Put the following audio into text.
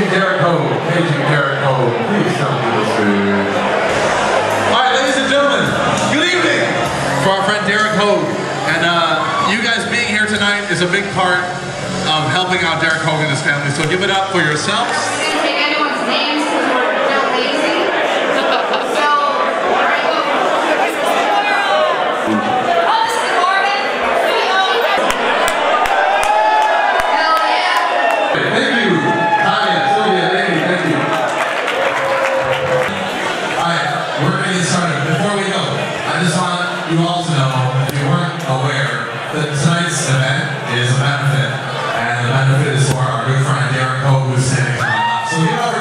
Derek Hogg. Paging Derek Hogg. Please come to the stage. All right, ladies and gentlemen, good evening for our friend Derek Hogg. And you guys being here tonight is a big part of helping out Derek Hogg and his family. So give it up for yourselves. I didn't take anyone's names because we're not lazy. You all to know, if you weren't aware, that tonight's event is a benefit, and the benefit is for our good friend Derek Hogg, who's standing on. So give it up for